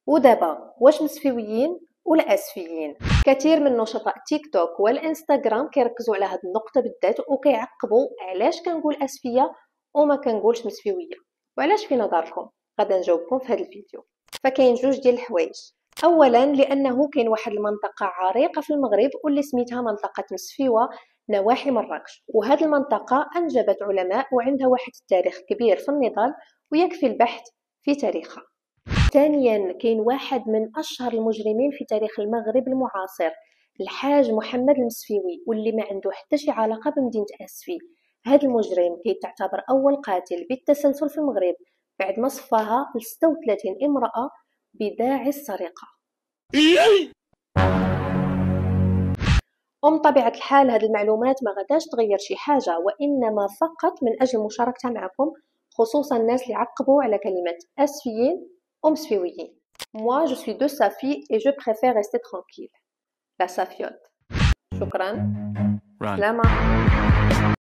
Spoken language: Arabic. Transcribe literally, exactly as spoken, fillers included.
ودابا واش مسفيويين ولا اسفيين؟ كثير من نشطاء تيك توك والانستغرام كيركزوا على هذه النقطه بالذات وكيعقبوا علاش كنقول اسفيه وما كنقولش مسفيويه، وعلاش في نظركم؟ غادا نجاوبكم في هذا الفيديو. فكاين جوج ديال الحوايج. اولا لانه كاين واحد المنطقه عريقه في المغرب واللي سميتها منطقه مسفيوه نواحي مراكش، وهذه المنطقه انجبت علماء وعندها واحد التاريخ كبير في النضال ويكفي البحث في تاريخها. ثانيا كاين واحد من اشهر المجرمين في تاريخ المغرب المعاصر، الحاج محمد المسفيوي، واللي ما عنده حتى شي علاقه بمدينه اسفي. هذا المجرم كيتعتبر اول قاتل بالتسلسل في المغرب بعد ما صفاها ل ستة وثلاثين امراه بداعي السرقه. ومن طبيعه الحال هذه المعلومات ما غاداش تغير شي حاجه، وانما فقط من اجل مشاركتها معكم، خصوصا الناس اللي عقبوا على كلمه اسفيين ومسفيويين. Moi, je suis de Safi et je préfère rester tranquille. La Safiote. شكرا. سلامة.